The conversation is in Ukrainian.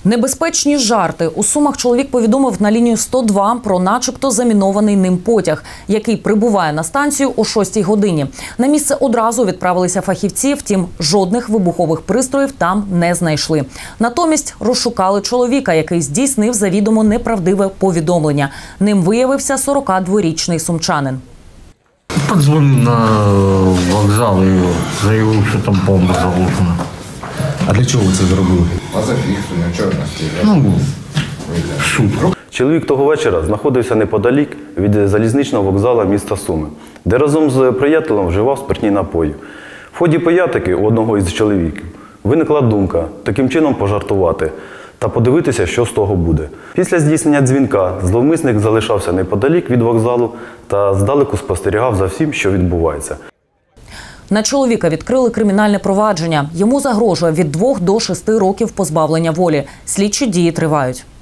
Небезпечні жарти. У Сумах чоловік повідомив на лінію 102 про начебто замінований ним потяг, який прибуває на станцію о 6-й годині. На місце одразу відправилися фахівці, втім, жодних вибухових пристроїв там не знайшли. Натомість розшукали чоловіка, який здійснив завідомо неправдиве повідомлення. Ним виявився 42-річний сумчанин. Подзвонив на вокзал і заявив, що там бомба заложена. А для чого ви це зробили? А зафіксую, нічого не Шутка. Чоловік того вечора знаходився неподалік від залізничного вокзалу міста Суми, де разом з приятелем вживав спиртні напої. В ході пиятики у одного із чоловіків виникла думка таким чином пожартувати та подивитися, що з того буде. Після здійснення дзвінка зловмисник залишався неподалік від вокзалу та здалеку спостерігав за всім, що відбувається. На чоловіка відкрили кримінальне провадження. Йому загрожує від 2 до 6 років позбавлення волі. Слідчі дії тривають.